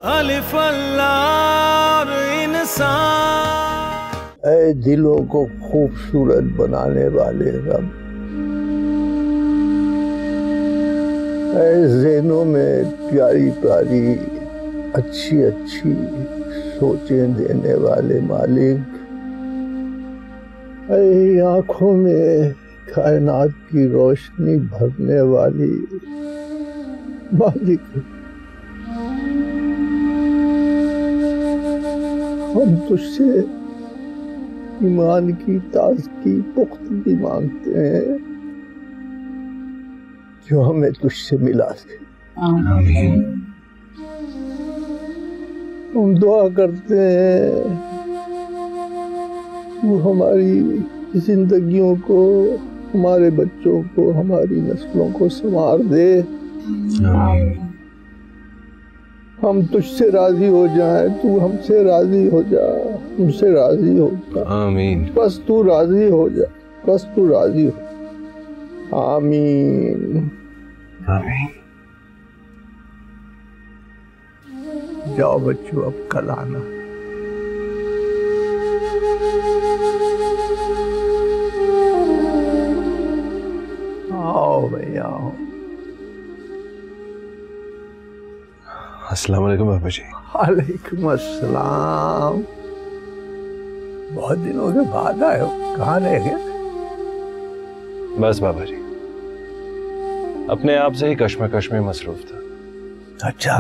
अलिफ अल्लाह और इंसान। ऐ दिलों को खूबसूरत बनाने वाले रब, ऐ ज़हनों में प्यारी प्यारी अच्छी अच्छी सोचें देने वाले मालिक, ऐ आँखों में कायनात की रोशनी भरने वाली मालिक, हम तुझसे ईमान की ताज़गी पुख्तगी मांगते हैं जो हमें तुझसे मिला दे। हम दुआ करते हैं तू हमारी जिंदगियों को, हमारे बच्चों को, हमारी नस्लों को संवार दे। हम तुझसे राजी हो जाएं, तू हमसे राजी हो जा, हमसे राजी हो जा। आमीन। बस तू राजी हो जा, बस तू राजी हो। आमीन। आमीन। जाओ बच्चों, अब कल आना। आओ भैया आओ। अस्सलाम वालेकुम बाबा जी। वालेकुम अस्सलाम। बहुत दिनों के बाद आए हो, कहाँ रह गए? बस बाबा जी, अपने आप से ही कश्मकश में मसरूफ था। अच्छा,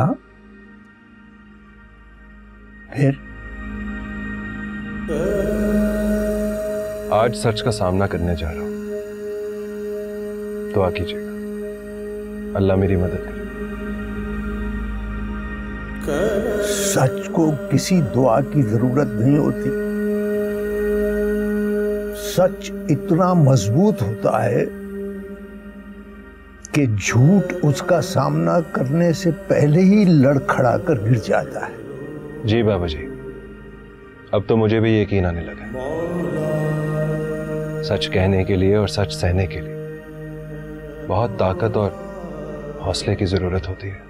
फिर? आज सच का सामना करने जा रहा हूं, दुआ कीजिएगा, अल्लाह मेरी मदद करे। सच को किसी दुआ की जरूरत नहीं होती। सच इतना मजबूत होता है कि झूठ उसका सामना करने से पहले ही लड़खड़ा कर गिर जाता है। जी बाबा जी, अब तो मुझे भी यकीन आने लगा। सच कहने के लिए और सच सहने के लिए बहुत ताकत और हौसले की जरूरत होती है।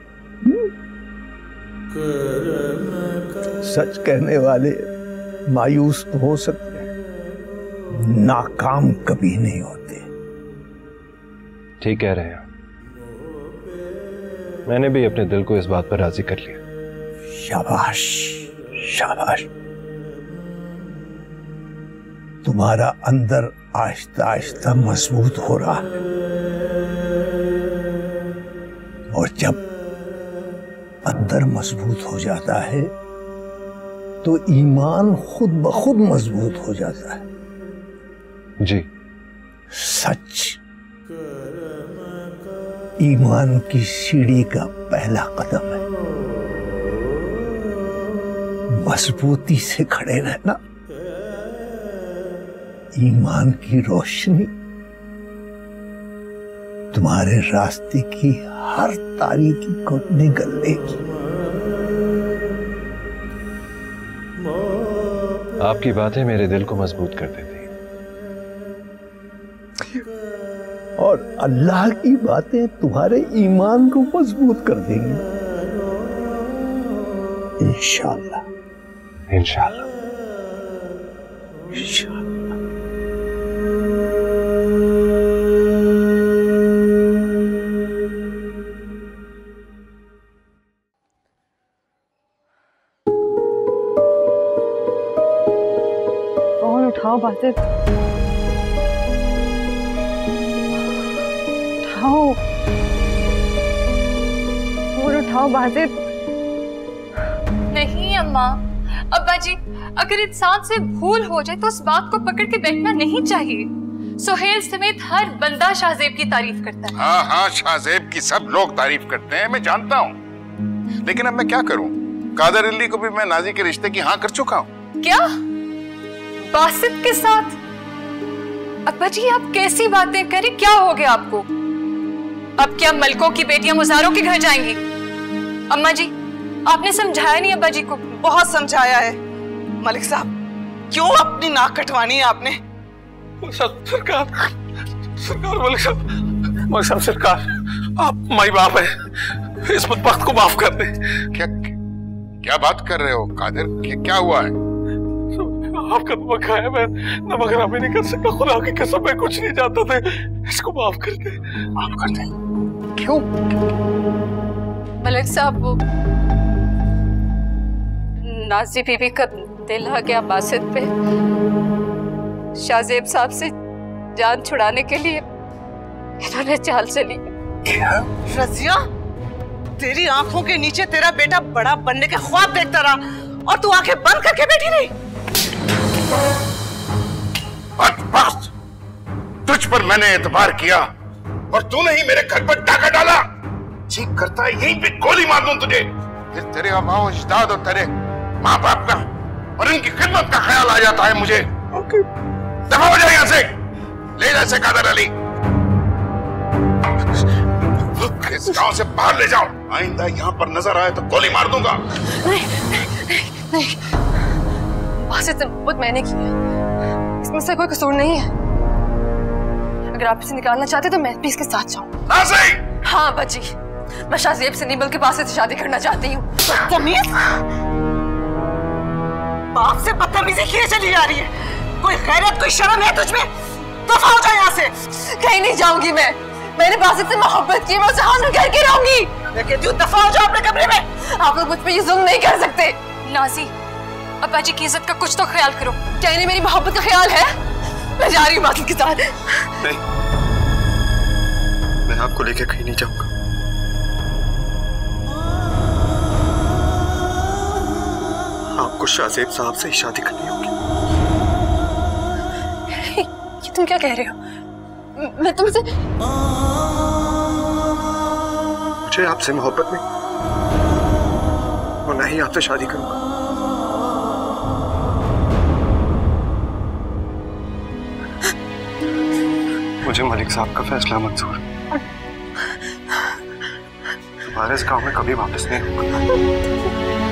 सच कहने वाले मायूस तो हो सकते हैं, नाकाम कभी नहीं होते। ठीक कह रहे हैं, मैंने भी अपने दिल को इस बात पर राजी कर लिया। शाबाश शाबाश। तुम्हारा अंदर आहिस्ता आहिस्ता मजबूत हो रहा है, और जब अंदर मजबूत हो जाता है तो ईमान खुद ब खुद मजबूत हो जाता है। जी। सच ईमान की सीढ़ी का पहला कदम है। मजबूती से खड़े रहना, ईमान की रोशनी तुम्हारे रास्ते की हर तारीकी को निगल लेगी। आपकी बातें मेरे दिल को मजबूत कर देती, और अल्लाह की बातें तुम्हारे ईमान को मजबूत कर देंगी। इंशाअल्लाह इंशाअल्लाह इंशाअल्लाह। उठाओ बासित, उठाओ और उठाओ बासित। नहीं अम्मा, अब्बा जी, अगर इंसान से भूल हो जाए तो उस बात को पकड़ के बैठना नहीं चाहिए। सुहेल समेत हर बंदा शाहजेब की तारीफ करता है। हाँ हाँ, शाहजेब की सब लोग तारीफ करते हैं, मैं जानता हूँ, लेकिन अब मैं क्या करूँ? कादर अली को भी मैं नाजी के रिश्ते की हाँ कर चुका हूँ। क्या बासित के साथ? अब्बा जी आप कैसी बातें करें, क्या हो गया आपको? अब क्या मलकों की बेटियां मुजारों के घर जाएंगी? अम्मा जी आपने समझाया नहीं अब्बा जी को? बहुत समझाया है मलिक साहब, क्यों अपनी नाक कटवानी है आपने? सरकार सरकार मलिक साहब सरकार, आप माई बाप है, इस बदबख्त को माफ कर दे। क्या बात कर रहे हो कादिर? क्या हुआ है? आपका नमक खाया, मैं नमक हरामी नहीं कर सकता। खुदा की कसम मैं कुछ नहीं जानता था। इसको माफ कर दे। माफ कर दे? क्यों? मलिक साहब, वो नाजी बीवी का दिल आ गया बासित पे। शाहजेब साहब से जान छुड़ाने के लिए इन्होंने चाल चली। क्या? रजिया, तेरी आंखों के नीचे तेरा बेटा बड़ा बनने के ख्वाब देखता रहा और तू आंखें बंद करके बैठी रही। बस, तुझ पर मैंने एतबार किया और तूने ही मेरे घर पर डाका डाला। जी करता है यहीं पे गोली मार दूं तुझे, फिर तेरे आबाओ अजदाद और तेरे माँ बाप का और इनकी खिदमत का ख्याल आ जाता है मुझे। दफा हो जाए यहाँ से, ले जा इसे कादर अली, इस गांव से बाहर ले जाओ। आइंदा यहाँ पर नजर आए तो गोली मार दूंगा। नहीं, बासित से बहुत मैंने की है, इसमें से कोई कसूर नहीं है। अगर आप इसे निकालना चाहते तो मैं भी इसके साथ जाऊं। हाँ बच्ची, मैं शाहजेब से नहीं बल्कि बासित से शादी करना चाहती हूँ। बदतमीज, बाप से बदतमीजी किए चली जा रही है। कोई गैरत, कोई शर्म है तुझमें? दफा हो जाए यहाँ से। कहीं नहीं जाऊंगी मैंने बासित से मोहब्बत की, मैं उसे हासिल करके रहूंगी। मैं कहती हूँ दफा हो जाओ अपने कमरे में। आप लोग मुझ पे ये जुल्म नहीं कर सकते। नाजी, अब्बा जी की इज्जत का कुछ तो ख्याल करो। क्या इन्हें मेरी मोहब्बत का ख्याल है? मैं जा रही हूँ बासित के साथ। नहीं, मैं आपको लेकर कहीं नहीं जाऊंगा। आपको शाहजेब साहब से ही शादी करनी होगी। ये तुम क्या कह रहे हो? मैं तुमसे, मुझे आपसे मोहब्बत नहीं और ना ही आपसे शादी करूंगा। मुझे मलिक साहब का फैसला मंजूर। तुम्हारे इस गांव में कभी वापस नहीं होगा।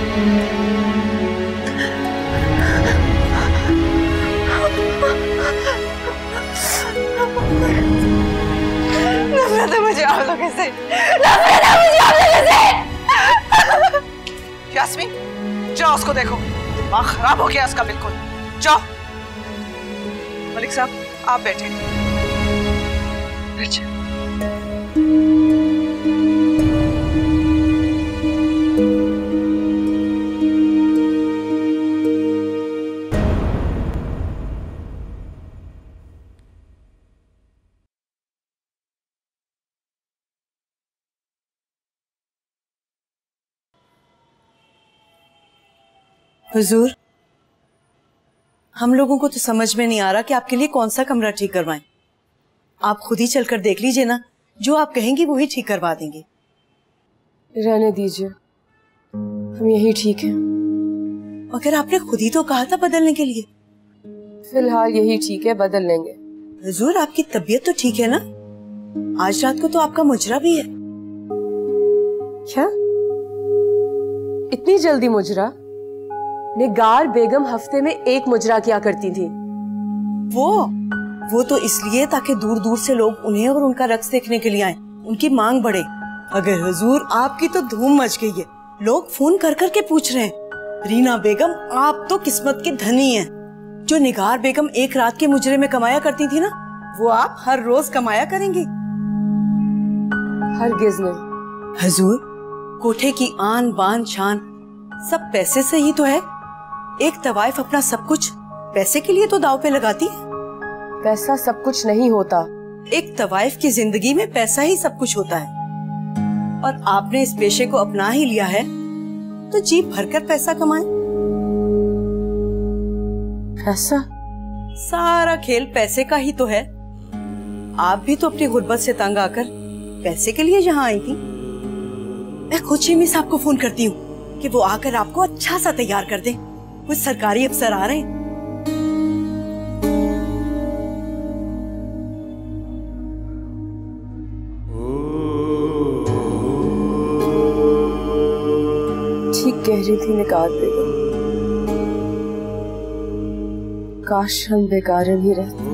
मुझे आप लोगों से, मुझे आप लोगों से। यास्मीन, जाओ उसको देखो, दिमाग खराब हो गया उसका बिल्कुल। जाओ। मलिक साहब आप बैठे। हुजूर, हम लोगों को तो समझ में नहीं आ रहा कि आपके लिए कौन सा कमरा ठीक करवाएं। आप खुद ही चलकर देख लीजिए ना, जो आप कहेंगी वो ही ठीक करवा देंगे। रहने दीजिए, हम यही ठीक हैं। मगर आपने खुद ही तो कहा था बदलने के लिए। फिलहाल यही ठीक है, बदल लेंगे। हुजूर, आपकी तबीयत तो ठीक है ना? आज रात को तो आपका मुजरा भी है। क्या? इतनी जल्दी मुजरा? निगार बेगम हफ्ते में एक मुजरा किया करती थी। वो तो इसलिए ताकि दूर दूर से लोग उन्हें और उनका रक्स देखने के लिए आए, उनकी मांग बढ़े। अगर हुजूर, आपकी तो धूम मच गई है। लोग फोन कर कर के पूछ रहे हैं, रीना बेगम आप तो किस्मत की धनी हैं। जो निगार बेगम एक रात के मुजरे में कमाया करती थी ना, वो आप हर रोज कमाया करेंगी। हरगिज़ नहीं। हुजूर, कोठे की आन बान शान सब पैसे से ही तो है। एक तवाइफ अपना सब कुछ पैसे के लिए तो दाव पे लगाती है। पैसा सब कुछ नहीं होता। एक तवाइफ की जिंदगी में पैसा ही सब कुछ होता है। और आपने इस पेशे को अपना ही लिया है तो जी भरकर पैसा कमाएं। पैसा? सारा खेल पैसे का ही तो है। आप भी तो अपनी गुर्बत से तंग आकर पैसे के लिए यहाँ आई थी। मैं खुद शिमी साहब को फोन करती हूँ कि वो आकर आपको अच्छा सा तैयार कर दे। कुछ सरकारी अफसर आ रहे हैं। ठीक कह रही थी निगार बेगम, काश हम बेकार ही रहते।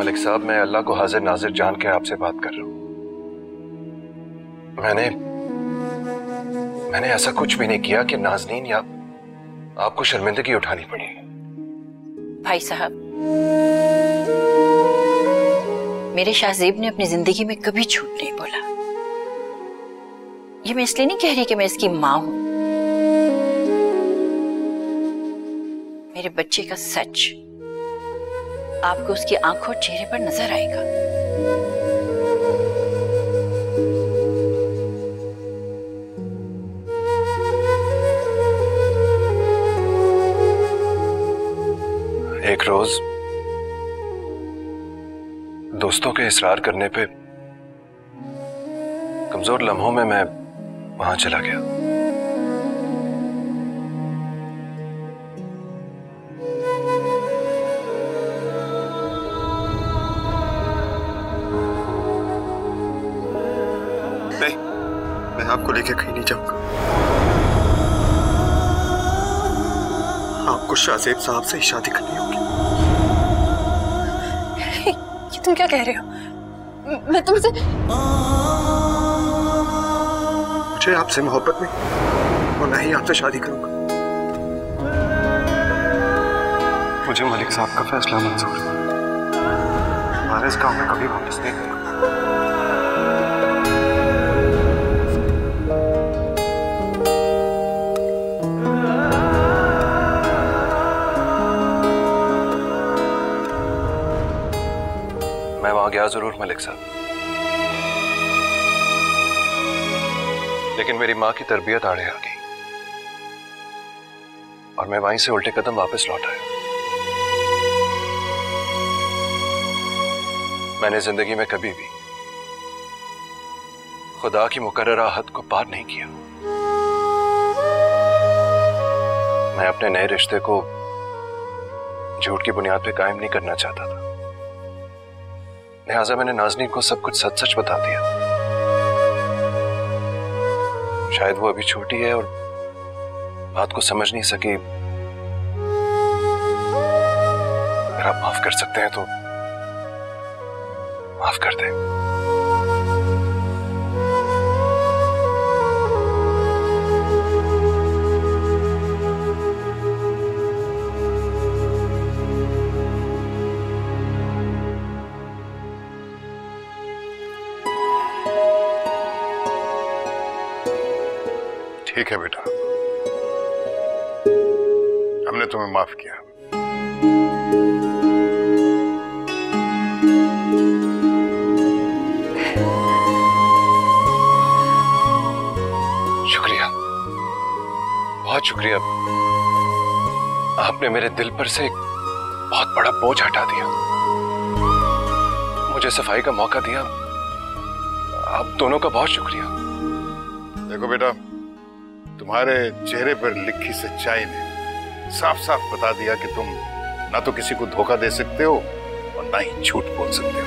मलिक साहब, मैं अल्लाह को हाजिर नाजिर जान के आपसे बात कर रहा हूँ। मैंने ऐसा कुछ भी नहीं किया कि नाज़नीन या आपको शर्मिंदगी उठानी पड़ी। भाई साहब, मेरे शाहजेब ने अपनी जिंदगी में कभी झूठ नहीं बोला। ये मैं इसलिए नहीं कह रही कि मैं इसकी माँ हूं। मेरे बच्चे का सच आपको उसकी आंखों और चेहरे पर नजर आएगा। एक रोज दोस्तों के इसरार करने पे कमजोर लम्हों में मैं वहां चला गया। नहीं, मैं आपको लेके कहीं नहीं जाऊंगा। आपको शाहजेब साहब से ही शादी करनी होगी। ये तुम क्या कह रहे हो? मैं तुमसे मुझे आपसे मोहब्बत नहीं और ना ही आपसे शादी करूंगा। मुझे मलिक साहब का फैसला मंजूर है। हमारे इस काम में कभी वापस नहीं आऊंगा। मैं वहां गया जरूर मलिक साहब, लेकिन मेरी मां की तरबियत आड़े आ गई और मैं वहीं से उल्टे कदम वापस लौट आया। मैंने जिंदगी में कभी भी खुदा की मुकर्ररा हद को पार नहीं किया। मैं अपने नए रिश्ते को झूठ की बुनियाद पे कायम नहीं करना चाहता था, लिहाजा मैंने नाज़नीन को सब कुछ सच सच बता दिया। शायद वो अभी छोटी है और बात को समझ नहीं सकी। अगर आप माफ कर सकते हैं तो माफ कर दें। ठीक है बेटा, हमने तुम्हें माफ किया। शुक्रिया, बहुत शुक्रिया। आपने मेरे दिल पर से एक बहुत बड़ा बोझ हटा दिया, मुझे सफाई का मौका दिया। आप दोनों का बहुत शुक्रिया। देखो बेटा, तुम्हारे चेहरे पर लिखी सच्चाई ने साफ साफ बता दिया कि तुम ना तो किसी को धोखा दे सकते हो और ना ही झूठ बोल सकते हो।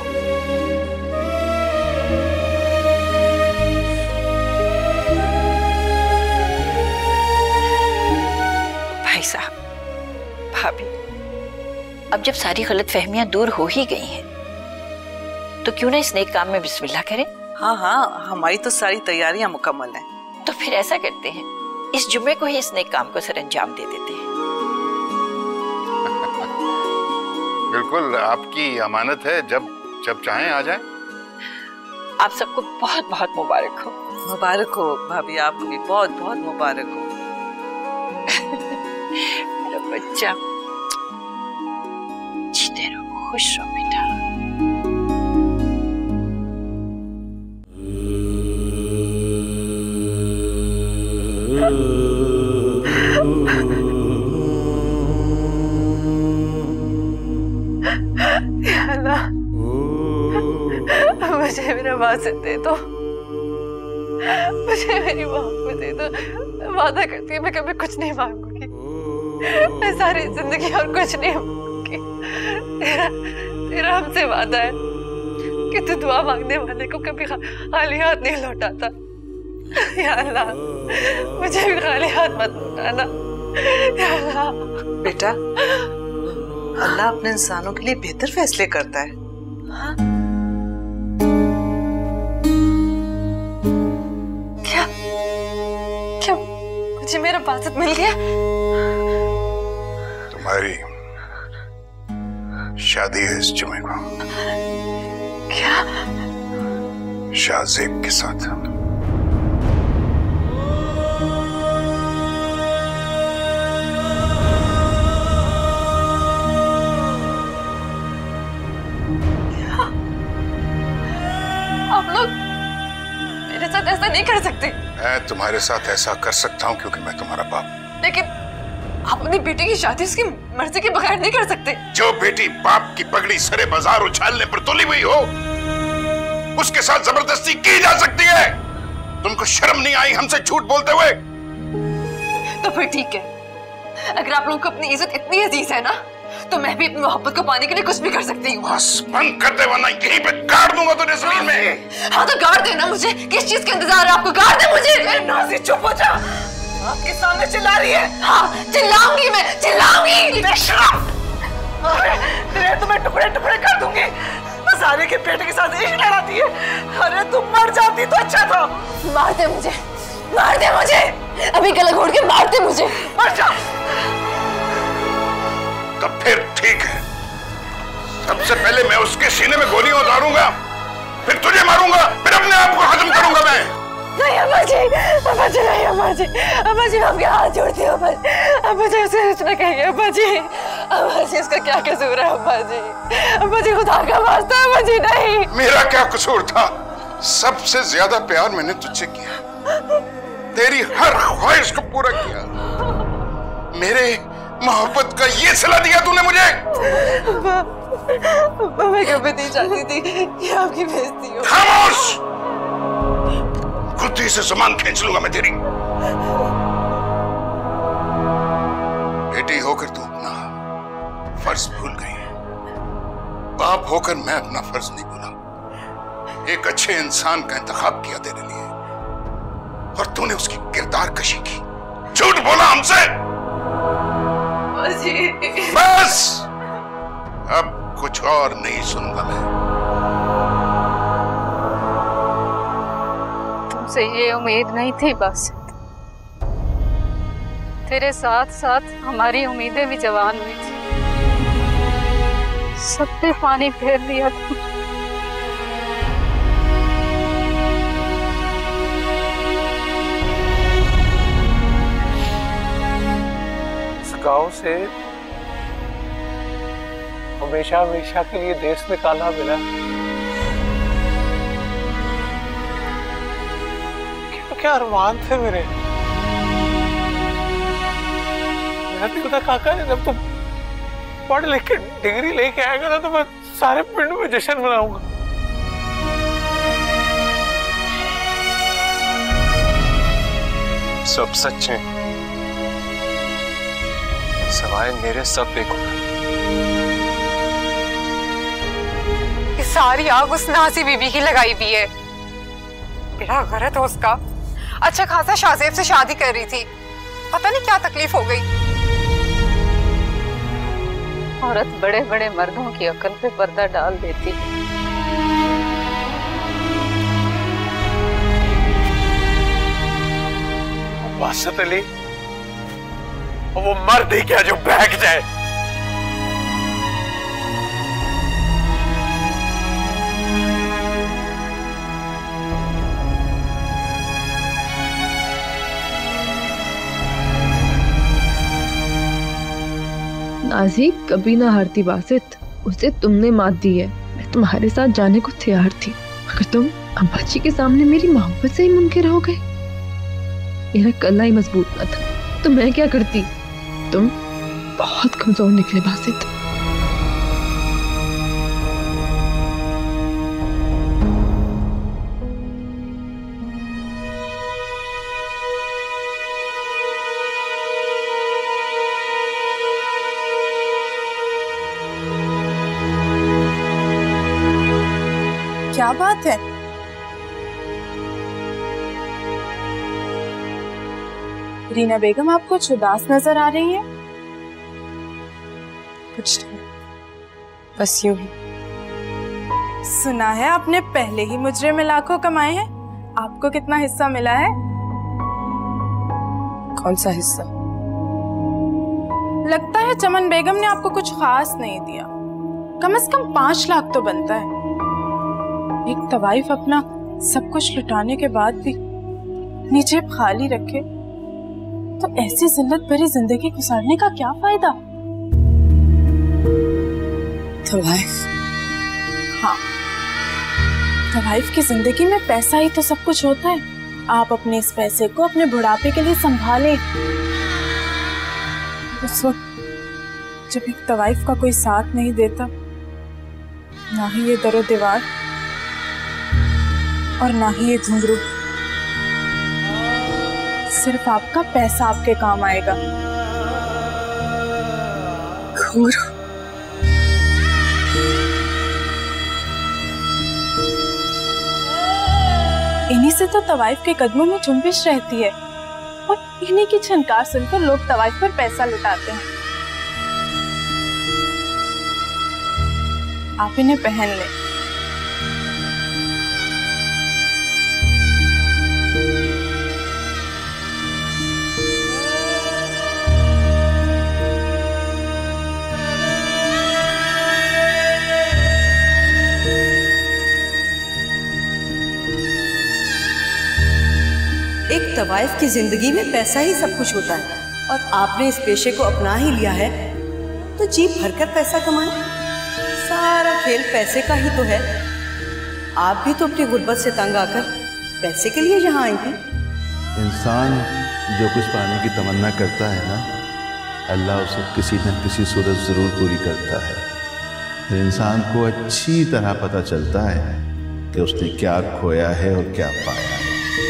भाई साहब, भाभी, अब जब सारी गलतफहमियां दूर हो ही गई हैं, तो क्यों ना इस नेक काम में बिस्मिल्लाह करें? हाँ हाँ, हमारी तो सारी तैयारियां मुकम्मल हैं। तो फिर ऐसा करते हैं, इस जुम्मे को ही इस नेक काम को सरअंजाम दे देते हैं। बिल्कुल, आपकी अमानत है, जब जब चाहें आ जाएं। आप सबको बहुत बहुत मुबारक हो। मुबारक हो भाभी, आपको भी बहुत बहुत मुबारक हो। मेरा बच्चा, जीते रहो, खुश रहो बेटा। मुझे मेरा बासित दे दो, मुझे मेरी मोहब्बत दे दो। वादा करती हूँ मैं कभी कुछ नहीं मांगूंगी, मैं सारी जिंदगी और कुछ नहीं मांगूंगी। तेरा हमसे वादा है कि तू दुआ मांगने वाले को कभी खाली हाथ नहीं लौटाता। या अल्लाह, मुझे भी खाली हाथ मत लौटाना। या अल्लाह। बेटा, अल्लाह अपने इंसानों के लिए बेहतर फैसले करता है। हाँ? क्या क्या मुझे मेरा बासित मिल गया? तुम्हारी शादी है इस जुमे को। क्या? शाहजेब के साथ। आप लोग मेरे साथ ऐसा नहीं कर सकते। मैं तुम्हारे साथ ऐसा कर सकता हूँ क्योंकि मैं तुम्हारा बाप। लेकिन आप अपनी बेटी की शादी उसकी मर्जी के बगैर नहीं कर सकते। जो बेटी बाप की पगड़ी सरे बाजार उछालने पर तुली हुई हो, उसके साथ जबरदस्ती की जा सकती है। तुमको शर्म नहीं आई हमसे झूठ बोलते हुए? तो फिर ठीक है, अगर आप लोगों को अपनी इज्जत इतनी अजीज है ना, तो मैं भी अपनी मोहब्बत को पाने के लिए कुछ भी कर सकती हूँ। बस बंद कर दे वरना यहीं पे गाड़ दूंगा तुझे जमीन में। हाँ तो गाड़ देना मुझे। किस चीज के इंतजार है आपको? गाड़ दे मुझे। नाज़ी चुप हो जा। आपके सामने चिल्ला रही है। हाँ चिल्लाऊंगी, मैं चिल्लाऊंगी। तेरे तुम्हें टुकड़े टुकड़े कर दूंगी। सारे के बेटे के साथ इश्क लड़ाती है। अरे तुम मर जाती तो अच्छा था। मार दे मुझे, मार दे मुझे, अभी गला घोट के मार दे मुझे। मर जा। तब फिर ठीक है, सबसे पहले मैं उसके सीने में गोलियां उतारूंगा, फिर तुझे मारूंगा, फिर अपने आप को खत्म करूंगा मैं। नहीं अम्मा जी, अम्मा जी नहीं, अम्मा जी, अम्मा जी मैं आपके हाथ जोड़ती हूँ। अम्मा जी उसे कुछ न कहिए। अम्मा जी, अम्मा जी इसका क्या कसूर है? अम्मा जी, अम्मा जी खुदा का वास्ता, अम्मा जी नहीं। मेरा क्या कसूर था? सबसे ज्यादा प्यार मैंने तुझसे किया, तेरी हर ख्वाहिश को पूरा किया, मेरे मोहब्बत का ये सिला दिया तूने मुझे। मैं कभी नहीं चाहती थी कि आपकी बेइज्जती हो। खामोश, खुद ही से सामान खींच लूंगा मैं तेरी। बेटी होकर तू अपना फर्ज भूल गई, बाप होकर मैं अपना फर्ज नहीं भूला। एक अच्छे इंसान का इंतखाब किया तेरे लिए और तूने उसकी किरदार कशी की, झूठ बोला हमसे। बस अब कुछ और नहीं सुनूंगा मैं। तुमसे ये उम्मीद नहीं थी बासित। तेरे साथ साथ हमारी उम्मीदें भी जवान हुई थी, सब पे पानी फेर दिया था। गांव से हमेशा हमेशा के लिए देश निकाला मिला, क्या अरमान थे मेरे। मेरा पिता काका ने जब तुम पढ़ लिख के डिग्री लेके आएगा ना, तो मैं सारे पिंड में जश्न मनाऊंगा। सब सच है, सवाए मेरे सब बेगुनाह। ये सारी आग उस नासी बीबी की लगाई हुई है। बड़ा गलत है उसका। अच्छा खासा शाहजेब से शादी कर रही थी, पता नहीं क्या तकलीफ हो गई। औरत बड़े बड़े मर्दों की अकल पे पर्दा डाल देती है। बासित अली वो मर्द ही क्या जो बहक जाए। नाजी कभी ना हारती बासित, उसे तुमने मात दी है। मैं तुम्हारे साथ जाने को तैयार थी, मगर तुम अम्मा जी के सामने मेरी मोहब्बत से ही मुनकिर हो गए। मेरा कला ही मजबूत न था तो मैं क्या करती। तुम बहुत कमजोर निकले बासित। क्या बात है? रीना बेगम आप कुछ उदास नजर आ रही हैं। कुछ नहीं, बस यूं ही। सुना है आपने पहले ही मुजरे में लाखों कमाए हैं। आपको कितना हिस्सा मिला है? कौन सा हिस्सा? लगता है चमन बेगम ने आपको कुछ खास नहीं दिया। कम से कम 5 लाख तो बनता है। एक तवाइफ अपना सब कुछ लुटाने के बाद भी नीचे खाली रखे तो ऐसी जिल्लत भरी जिंदगी गुजारने का क्या फायदा? तवाइफ? हाँ, तवाइफ की जिंदगी में पैसा ही तो सब कुछ होता है। आप अपने इस पैसे को अपने बुढ़ापे के लिए संभालें। उस वक्त जब एक तवाइफ का कोई साथ नहीं देता, ना ही ये दरो दीवार और ना ही ये घुंघरू, सिर्फ आपका पैसा आपके काम आएगा। घुंघरू? इन्हीं से तो तवाइफ के कदमों में जुम्बिश रहती है और इन्हीं की झनकार सुनकर लोग तवाइफ पर पैसा लुटाते हैं। आप इन्हें पहन लें। एक तवाइफ की जिंदगी में पैसा ही सब कुछ होता है और आपने इस पेशे को अपना ही लिया है तो जी भरकर पैसा कमाएं। सारा खेल पैसे का ही तो है। आप भी तो अपनी गुर्बत से तंग आकर पैसे के लिए यहाँ आई थी। इंसान जो कुछ पाने की तमन्ना करता है ना, अल्लाह उसे किसी न किसी सूरत जरूर पूरी करता है। फिर इंसान को अच्छी तरह पता चलता है कि उसने क्या खोया है और क्या पाया है।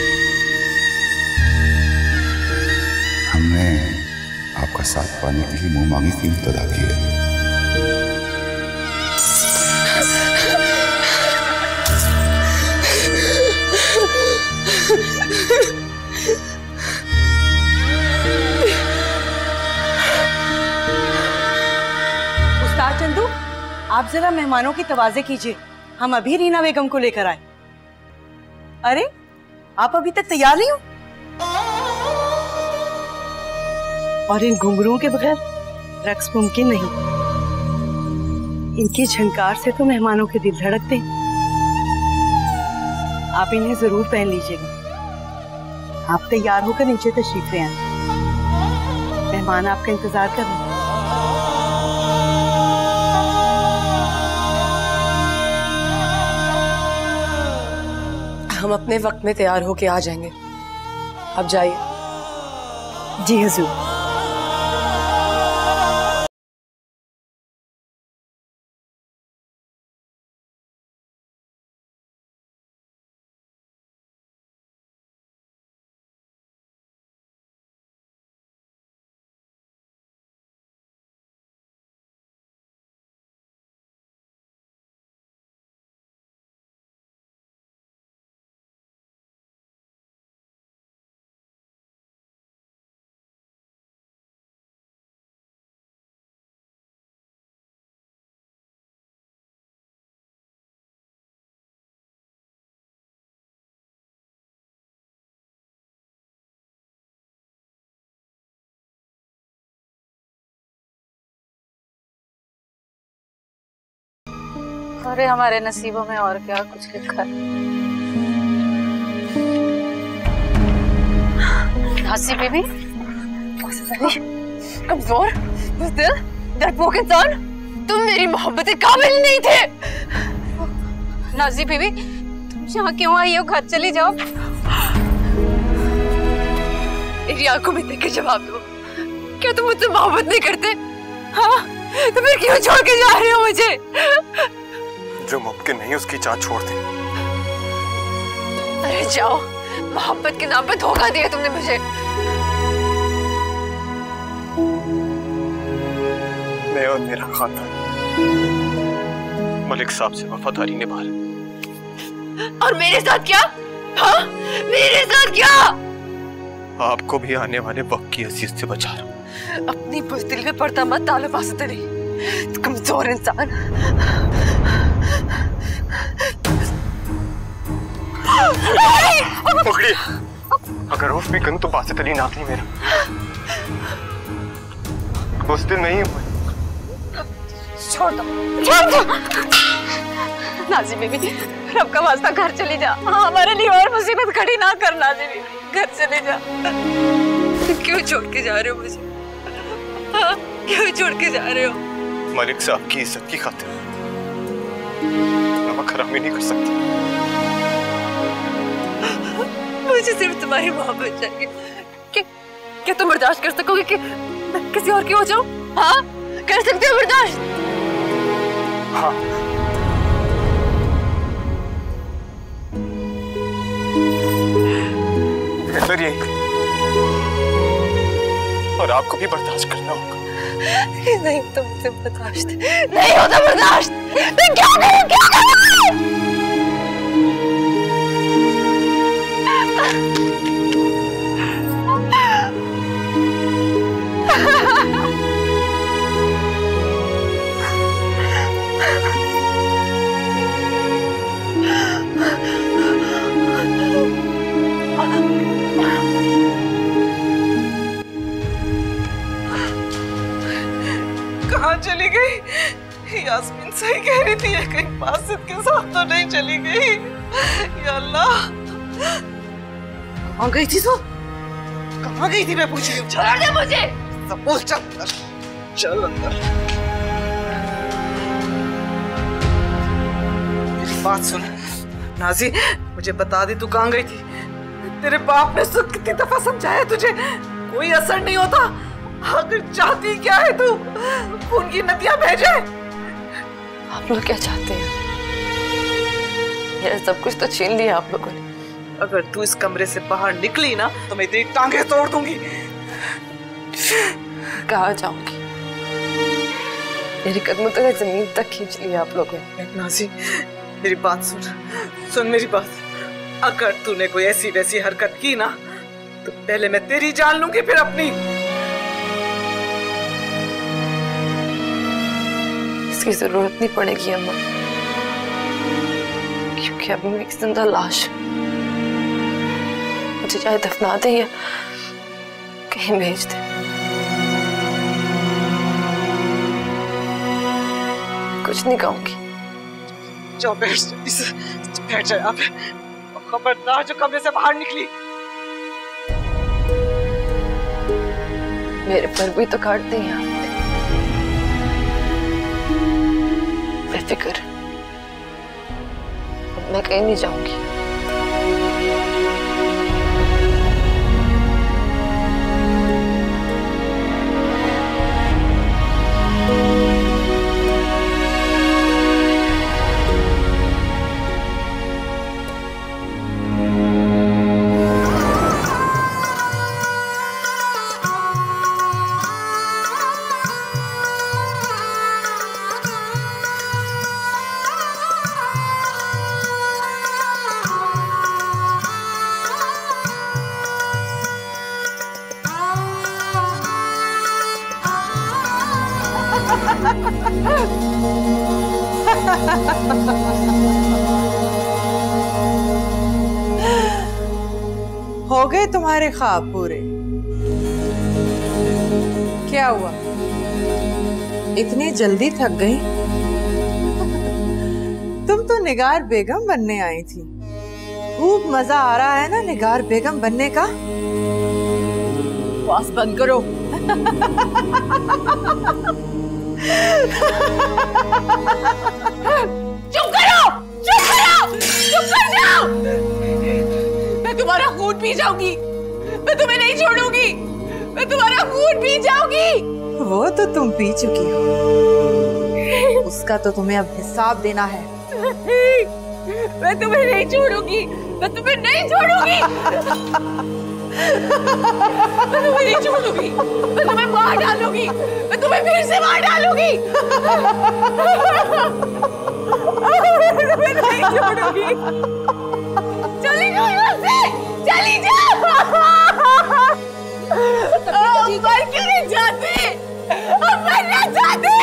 हमने आपका साथ पाने के लिए मुंह मांगी कीमत अदा की है। उस्ताद चंदू, आप जरा मेहमानों की तवाज़े कीजिए। हम अभी रीना बेगम को लेकर आए। अरे, आप अभी तक तैयार नहीं हो? और इन घुंघरुओं के बगैर रक्स मुमकिन नहीं। इनकी झंकार से तो मेहमानों के दिल धड़कते हैं। आप इन्हें जरूर पहन लीजिएगा। आप तैयार होकर नीचे तशरीफ ले आए। मेहमान आपका इंतजार कर रहे हैं। हम अपने वक्त में तैयार होके आ जाएंगे। अब जाइए। जी हुजूर। अरे हमारे नसीबों में और क्या कुछ लिखा है। हंसी बीबी, कमजोर, बुज़दिल, डरपोक इंसान, तुम मेरी मोहब्बत के काबिल नहीं थे। नाजी बीबी, तुम यहाँ क्यों आई हो? घर चली जाओ। मेरी आंखों में देख के जवाब दो। क्या तुम मुझसे मोहब्बत नहीं करते? हाँ, तो फिर क्यों छोड़ के जा रहे हो मुझे? जो मुमकिन नहीं उसकी जान छोड़ दे। अरे जाओ, मोहब्बत के नाम पे धोखा दिया तुमने मुझे। मैं और मेरा खानदान मलिक साहब से वफादारी निभा रहे। और मेरे साथ क्या? हाँ, मेरे साथ क्या? आपको भी आने वाले वक्त की अजीज से बचा रहा हूँ। अपनी बुज़दिल में पर्दा मत डालो बासित, कमजोर इंसान। पकड़िए। अगर उस भी गन तो बासित अली नाथ नहीं मेरा। उस दिन नहीं हुआ। छोड़ दो, छोड़ दो। नाजी बेबी, रब का वास्ता घर चली जा। हाँ, हमारे लिए और मुसीबत खड़ी ना कर नाजी बेबी, घर चले जा। क्यों छोड़ के जा रहे हो मुझे? हाँ, क्यों छोड़ के जा रहे हो? मलिक साहब की इज्जत की खातिर नमक हरामी नहीं कर सकती। मुझे सिर्फ तुम्हारी मोहब्बत चाहिए। क्या तुम बर्दाश्त कर सकोगे कि मैं किसी और की हो जाऊं? हाँ, कर सकते हो बर्दाश्त? हाँ। बेहतर यही, और आपको भी बर्दाश्त करना होगा। नहीं, तुमसे बर्दाश्त नहीं होता। बर्दाश्त मैं क्या करूं, क्या करूं? कहाँ चली गई? यास्मीन सही कह रही थी, कहीं बासित के साथ तो नहीं चली गई। या अल्लाह, कहाँ गई थी तू? कहाँ गई थी मैं पूछ रही हूँ। छोड़ दे मुझे। सब बोल, चल अंदर, चल अंदर। मेरी बात सुन नाजी, मुझे बता दे तू कहाँ गई थी। तेरे बाप ने कितनी दफा समझाया तुझे, कोई असर नहीं होता। आखिर चाहती क्या है तू? खून की नदियां बह जाए। आप लोग क्या चाहते हैं? मेरा सब कुछ तो छीन लिया आप लोगों ने। अगर तू इस कमरे से बाहर निकली ना तो मैं तेरी टांगे तोड़ दूंगी। कहाँ जाऊंगी? मेरी कदमों तक जमीन तक खींच लिया आप लोगों ने। नाजी, मेरी बात सुन, सुन मेरी बात। अगर तूने कोई ऐसी वैसी हरकत की ना तो पहले मैं तेरी जान लूंगी, फिर अपनी। इसकी जरूरत नहीं पड़ेगी अम्मा, क्योंकि अभी मैं एक जिंदा लाश। मुझे चाहे दफना दे या कहीं भेज दे, कुछ नहीं कहूंगी। जाओ बैठ, बैठ जाए आप। खबरदार जो कमरे से बाहर निकली। मेरे पर भी तो काटते हैं आप। बेफिक्र, अब मैं कहीं नहीं जाऊंगी। हो गए तुम्हारे ख्वाब पूरे? क्या हुआ, इतनी जल्दी थक गई? तुम तो निगार बेगम बनने आई थी। खूब मजा आ रहा है ना निगार बेगम बनने का? बस बंद करो। चुप करो, चुप करो, चुप कर जाओ। मैं तुम्हारा खून पी जाऊंगी, मैं तुम्हें नहीं छोड़ूंगी, मैं तुम्हारा खून पी जाऊंगी। वो तो तुम पी चुकी हो, उसका तो तुम्हें अब हिसाब देना है। मैं तुम्हें नहीं छोड़ूंगी, मैं तुम्हें नहीं छोड़ूंगी, मैं तुम्हें नहीं छोड़ूंगी, मैं तुम्हें मार डालूंगी, मैं तुम्हें फिर से मार डालूंगी। मैं तुम्हें नहीं छोड़ूंगी। चली जाओ यहाँ से, चली जाओ। मर क्यों नहीं जाते? मरना चाहते?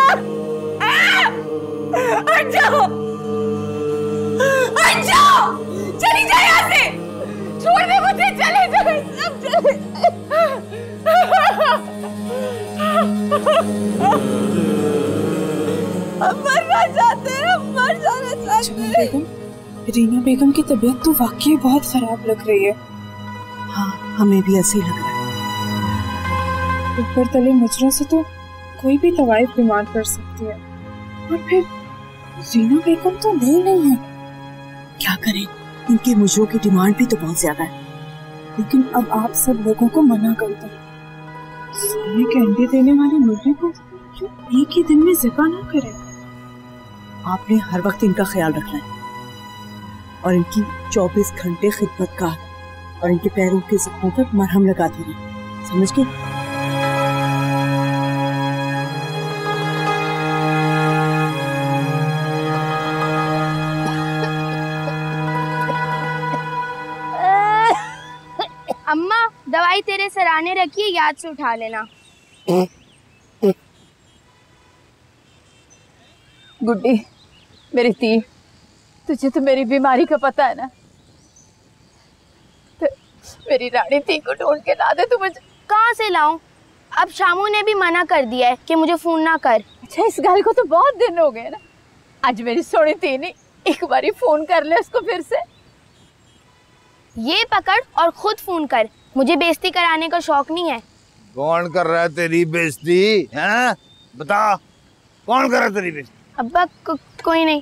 हट जाओ, हट जाओ। हम मरना चाहते हैं, हम मर जाना चाहते हैं। बेगम, रीना बेगम की तबीयत तो वाकई बहुत खराब लग रही है। हाँ, हमें भी ऐसे ही लग रहा है। ऊपर तले मुजरों से तो कोई भी तवाइफ बीमार पड़ सकती है, और फिर रीना बेगम तो नहीं है। क्या करें, इनके मुजरों की डिमांड भी तो बहुत ज्यादा है। लेकिन अब आप सब लोगों को मना कर दो। सोने के अंडे देने वाले मुर्गे को क्यों एक ही दिन में ज़िबा ना करें। आपने हर वक्त इनका ख्याल रखना है और इनकी 24 घंटे खिदमत का, और इनके पैरों के जख्मों पर मरहम लगाती रही, समझ गई? अम्मा, दवाई तेरे सराहने रखी है, याद से उठा लेना। गुड्डी, मेरी ती, तुझे तो मेरी बीमारी का पता है ना। तो मेरी रानी ती को ढूंढ के ला दे तू मुझे। कहाँ से लाऊं? अब शामू ने भी मना कर दिया है कि मुझे फोन ना कर। अच्छा, इस गाल को तो बहुत दिन हो गए ना। आज मेरी सोनी ती ने एक बारी फोन कर ले उसको फिर से। ये पकड़ और खुद फोन कर, मुझे बेइज्जती कराने का शौक नहीं है। कौन कर रहा है तेरी बेइज्जती? हैं? बता, कौन कर रहा है तेरी बेइज्जती? अब्बा कोई नहीं।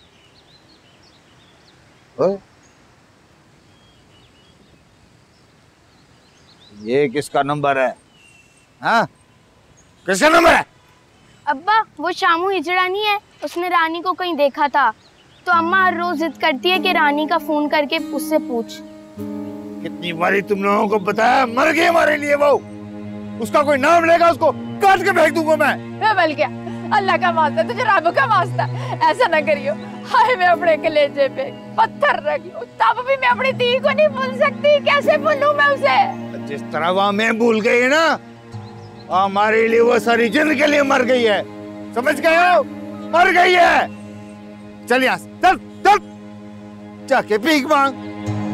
ये किसका नंबर है? हाँ? किसका नंबर है? अब्बा, वो शामू हिजड़ा नहीं है, उसने रानी को कहीं देखा था, तो अम्मा हर रोज जिद करती है कि रानी का फोन करके उससे पूछ। कितनी बारी तुम लोगों को बताया, मर गई हमारे लिए वो। उसका कोई नाम लेगा उसको काट के फेंक दूंगा मैं। बल गया, अल्लाह का वास्ता, तुझे रब का वास्ता, ऐसा ना करियो। हाय, मैं अपने कलेजे पे पत्थर रख लूं, तब भी मैं अपनी दी को नहीं भूल सकती। कैसे भूलूं मैं उसे? जिस तरह वहाँ मैं भूल गई है ना, हमारे लिए वो सारी जिंदगी के लिए मर गई है, समझ गए हो? मर गई है। चल यहाँ से, चल चल, जाके भीख मांग।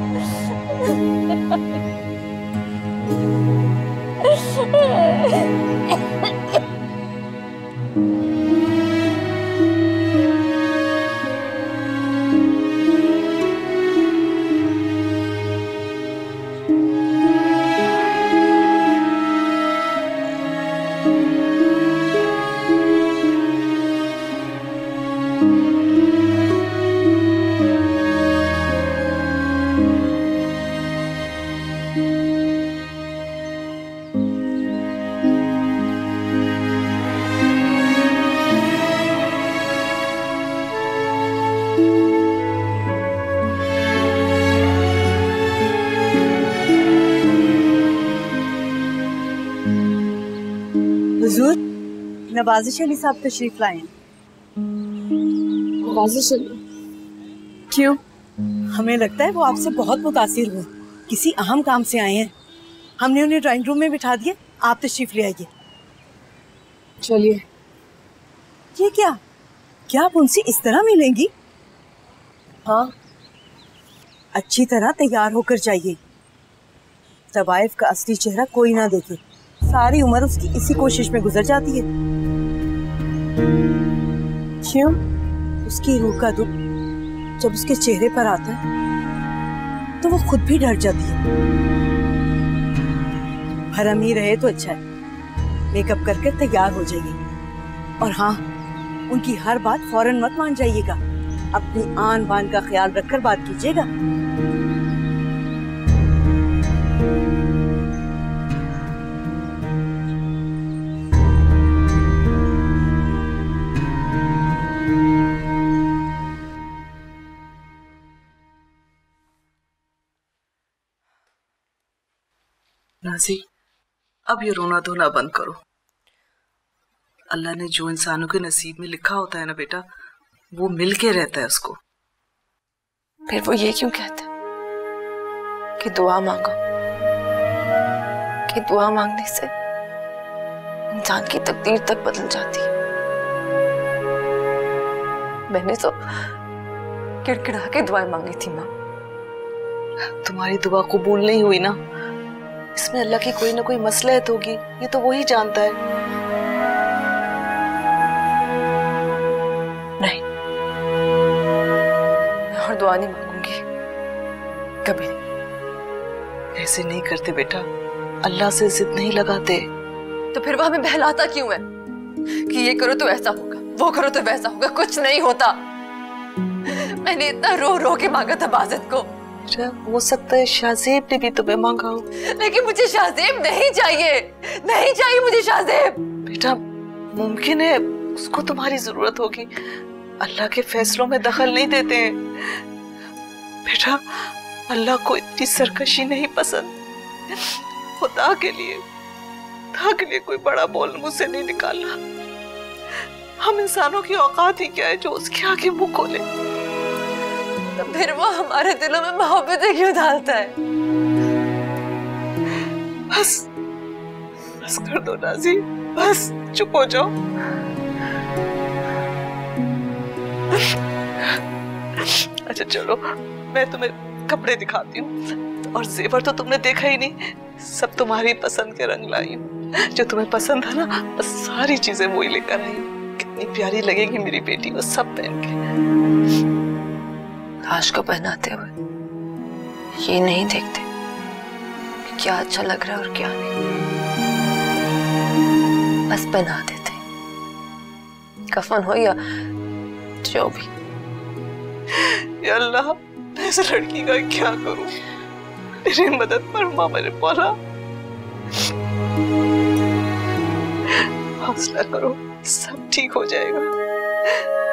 हुजूर, नवाज़िश अली साहब तशरीफ लाए हैं। नवाज़िश अली? क्यों? हमें लगता है वो आपसे बहुत मुतासिर हुए, किसी अहम काम से आए हैं। हमने उन्हें ड्राइंग रूम में बिठा दिया, आप तशरीफ ले आइए। चलिए। ये क्या आप उनसे इस तरह मिलेंगी? हाँ, अच्छी तरह तैयार होकर जाइए, तवाइफ का असली चेहरा कोई ना देखे। सारी उम्र उसकी इसी कोशिश में गुजर जाती है। क्यों? उसकी रूह का दुख जब उसके चेहरे पर आता है तो वो खुद भी डर जाती है। भरम ही रहे तो अच्छा है, मेकअप करके तैयार हो जाइए। और हाँ, उनकी हर बात फौरन मत मान जाइएगा, अपनी आन बान का ख्याल रखकर बात कीजिएगा। नाज़ी, अब ये रोना धोना बंद करो। अल्लाह ने जो इंसानों के नसीब में लिखा होता है ना बेटा, वो मिल के रहता है उसको। फिर वो ये क्यों कहता कि दुआ मांगो, कि दुआ मांगने से इंसान की तकदीर तक बदल जाती है। मैंने तो किड़किड़ा के दुआएं मांगी थी माँ। तुम्हारी दुआ कबूल नहीं हुई ना, इसमें अल्लाह की कोई ना कोई मसलहत होगी, ये तो वही जानता है। दुआ नहीं मांगूंगी, कभी नहीं। ऐसे नहीं करते बेटा, अल्लाह से जिद नहीं लगाते। तो फिर वो हमें बहलाता क्यों है कि ये करो तो ऐसा होगा, वो करो तो वैसा होगा? कुछ नहीं होता। मैंने इतना रो रो के मांगा था बासित को। हो सकता है शाहजेब ने भी तुम्हें मांगा हो, लेकिन मुझे शाहजेब नहीं चाहिए, नहीं चाहिए मुझे शाहजेब। बेटा मुमकिन है उसको तुम्हारी जरूरत होगी, अल्लाह के फैसलों में दखल नहीं देते हैं। बेटा अल्लाह को इतनी सरकशी नहीं पसंद। खुदा के लिए कोई बड़ा बोल मुझसे नहीं निकालना। हम इंसानों की औकात ही क्या है जो उसके आगे मुंह खोले। तो फिर वो हमारे दिलों में मोहब्बतें क्यों डालता है? बस कर दो नाज़ी, बस चुप हो जाओ। अच्छा चलो मैं तुम्हें कपड़े दिखाती हूँ, और जेवर तो तुमने देखा ही नहीं, सब तुम्हारी पसंद के रंग लाई हूँ। जो तुम्हें पसंद है ना, बस सारी चीजें वही लेकर आई हूँ। कितनी प्यारी लगेगी मेरी बेटी वो सब पहन के। लाश को पहनाते हुए ये नहीं देखते कि क्या अच्छा लग रहा है और क्या नहीं, बस पहना देते, कफन हो या जो भी। या अल्लाह मैं इस लड़की का क्या करूं, मेरी मदद फरमा मेरे मौला। हौसला करो, सब ठीक हो जाएगा।